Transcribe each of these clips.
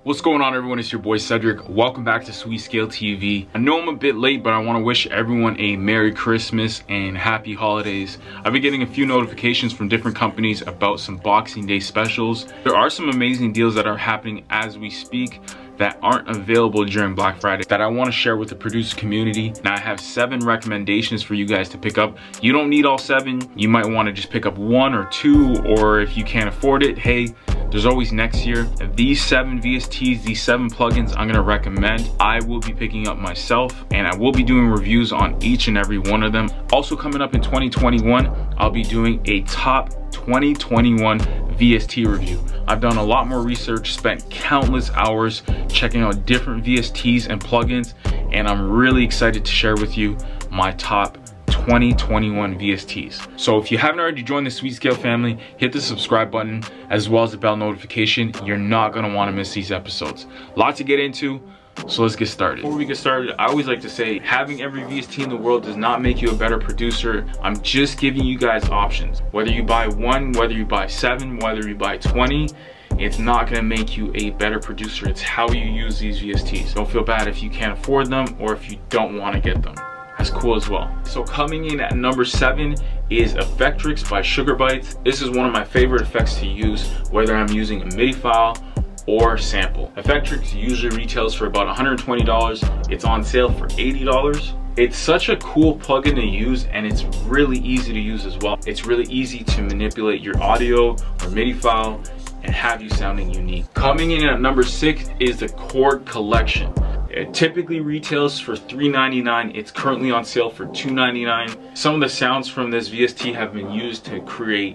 What's going on, everyone? It's your boy Cedric. Welcome back to Sweet Scale TV. I know I'm a bit late, but I want to wish everyone a Merry Christmas and Happy Holidays. I've been getting a few notifications from different companies about some Boxing Day specials. There are some amazing deals that are happening as we speak that aren't available during Black Friday that I want to share with the producer community. Now I have 7 recommendations for you guys to pick up. You don't need all 7. You might want to just pick up 1 or 2, or if you can't afford it, hey, there's always next year. These 7 VSTs, these 7 plugins I'm gonna recommend, I will be picking up myself, and I will be doing reviews on each and every one of them. Also coming up in 2021, I'll be doing a top 2021 VST review. I've done a lot more research, spent countless hours checking out different VSTs and plugins, and I'm really excited to share with you my top 2021 VSTs. So if you haven't already joined the Sweet Scale family, hit the subscribe button as well as the bell notification. You're not gonna wanna miss these episodes. Lots to get into, so let's get started. Before we get started, I always like to say, having every VST in the world does not make you a better producer. I'm just giving you guys options. Whether you buy 1, whether you buy 7, whether you buy 20, it's not gonna make you a better producer. It's how you use these VSTs. Don't feel bad if you can't afford them or if you don't wanna get them. That's cool as well. So coming in at number 7 is Effectrix by Sugar Bytes. This is one of my favorite effects to use, whether I'm using a MIDI file or sample. Effectrix usually retails for about $120. It's on sale for $80. It's such a cool plugin to use, and it's really easy to use as well. It's really easy to manipulate your audio or MIDI file and have you sounding unique. Coming in at number 6 is the Chord Collection. It typically retails for $3.99. It's currently on sale for $2.99. Some of the sounds from this VST have been used to create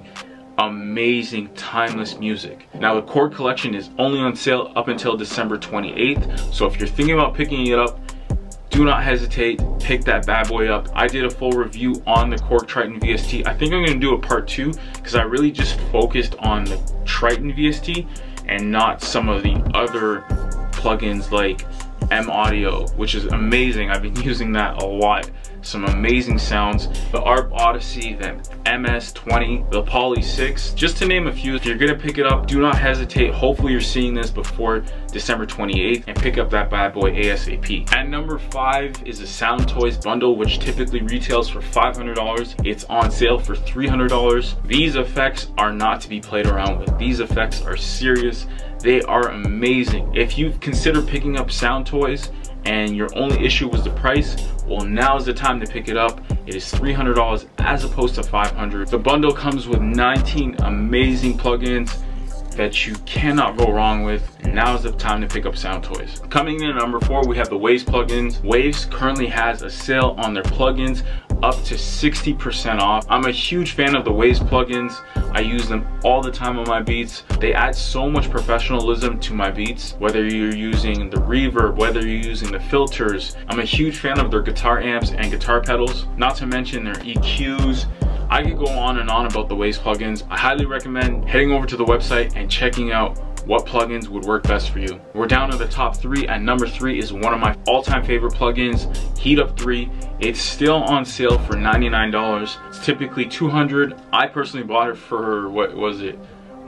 amazing timeless music. Now the Chord Collection is only on sale up until December 28th. So if you're thinking about picking it up, do not hesitate, pick that bad boy up. I did a full review on the Korg Triton VST. I think I'm gonna do a part 2 because I really just focused on the Triton VST and not some of the other plugins like M Audio, which is amazing. I've been using that a lot. Some amazing sounds. The ARP Odyssey, the MS-20, the Poly 6, just to name a few. If you're gonna pick it up, do not hesitate. Hopefully you're seeing this before December 28th and pick up that bad boy ASAP. At number 5 is the Soundtoys bundle, which typically retails for $500. It's on sale for $300. These effects are not to be played around with. These effects are serious. They are amazing. If you consider picking up Soundtoys and your only issue was the price, well, now's the time to pick it up. It is $300 as opposed to $500. The bundle comes with 19 amazing plugins that you cannot go wrong with. Now's the time to pick up Soundtoys. Coming in at number 4, we have the Waves plugins. Waves currently has a sale on their plugins up to 60% off. I'm a huge fan of the Waves plugins. I use them all the time on my beats. They add so much professionalism to my beats, whether you're using the reverb, whether you're using the filters. I'm a huge fan of their guitar amps and guitar pedals, not to mention their EQs. I could go on and on about the Waves plugins. I highly recommend heading over to the website and checking out what plugins would work best for you. We're down to the top 3. At number 3 is one of my all-time favorite plugins, Heat Up 3. It's still on sale for $99. It's typically $200. I personally bought it for, what was it,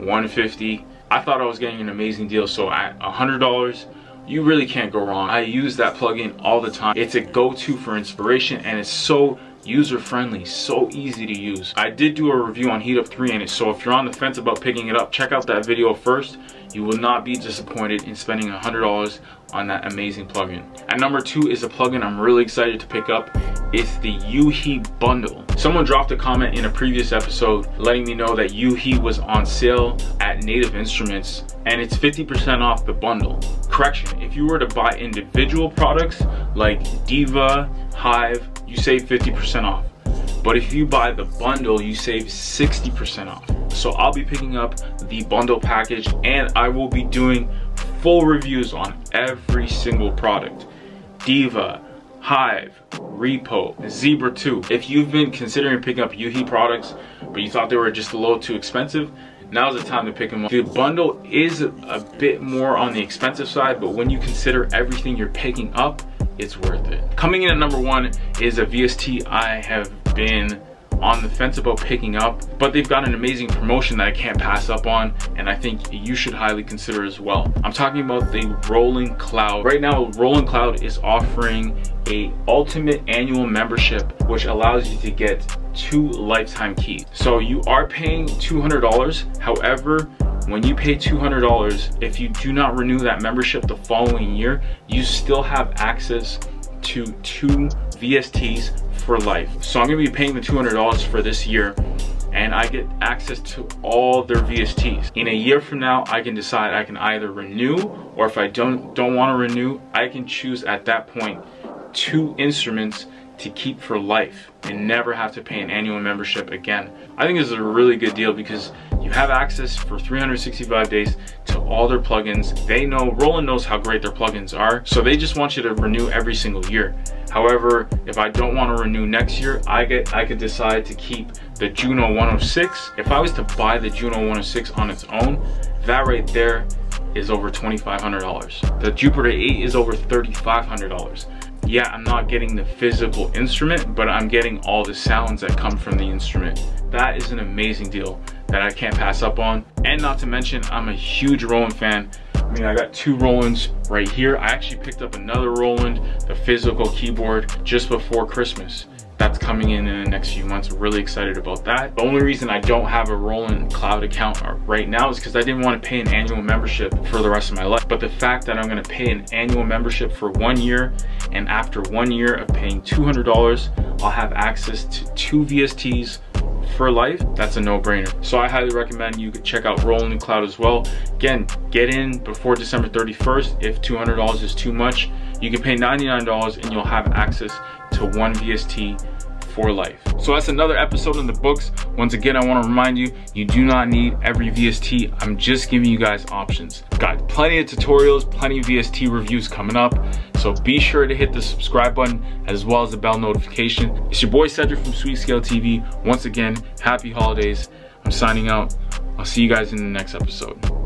$150. I thought I was getting an amazing deal, so at $100, you really can't go wrong. I use that plugin all the time. It's a go-to for inspiration, and it's so user-friendly, so easy to use. I did do a review on Heat Up 3 in it, so if you're on the fence about picking it up, check out that video first. You will not be disappointed in spending $100 on that amazing plugin. At number 2 is a plugin I'm really excited to pick up. It's the U-He bundle. Someone dropped a comment in a previous episode letting me know that U-He was on sale at Native Instruments, and it's 50% off the bundle. Correction, if you were to buy individual products like Diva, Hive, you save 50% off. But if you buy the bundle, you save 60% off. So I'll be picking up the bundle package, and I will be doing full reviews on every single product. Diva, Hive, Repo, Zebra 2. If you've been considering picking up U-He products, but you thought they were just a little too expensive, now's the time to pick them up. The bundle is a bit more on the expensive side, but when you consider everything you're picking up, it's worth it. Coming in at number 1 is a VST I have been on the fence about picking up, but they've got an amazing promotion that I can't pass up on, and I think you should highly consider as well. I'm talking about the Rolling Cloud. Right now, Rolling Cloud is offering a ultimate annual membership, which allows you to get 2 lifetime keys. So you are paying $200. However, when you pay $200, if you do not renew that membership the following year, you still have access to 2 VSTs for life. So I'm gonna be paying the $200 for this year, and I get access to all their VSTs. In a year from now, I can decide I can either renew, or if I don't want to renew, I can choose at that point 2 instruments to keep for life and never have to pay an annual membership again. I think this is a really good deal because you have access for 365 days to all their plugins. They know, Roland knows how great their plugins are, so they just want you to renew every single year. However, if I don't want to renew next year, I could decide to keep the Juno 106. If I was to buy the Juno 106 on its own, that right there is over $2,500. The Jupiter 8 is over $3,500. Yeah, I'm not getting the physical instrument, but I'm getting all the sounds that come from the instrument. That is an amazing deal that I can't pass up on. And not to mention, I'm a huge Roland fan. I mean, I got 2 Rolands right here. I actually picked up another Roland, the physical keyboard, just before Christmas. That's coming in the next few months. I'm really excited about that. The only reason I don't have a Roland Cloud account right now is because I didn't want to pay an annual membership for the rest of my life. But the fact that I'm going to pay an annual membership for 1 year, and after 1 year of paying $200, I'll have access to 2 VSTs for life, that's a no-brainer. So I highly recommend you could check out Rolling Cloud as well. Again, get in before December 31st. If $200 is too much, you can pay $99 and you'll have access to 1 VST for life. So that's another episode in the books. Once again, I want to remind you, you do not need every VST. I'm just giving you guys options. Got plenty of tutorials, plenty of VST reviews coming up. So be sure to hit the subscribe button as well as the bell notification. It's your boy Cedric from SweetScale TV. Once again, happy holidays. I'm signing out. I'll see you guys in the next episode.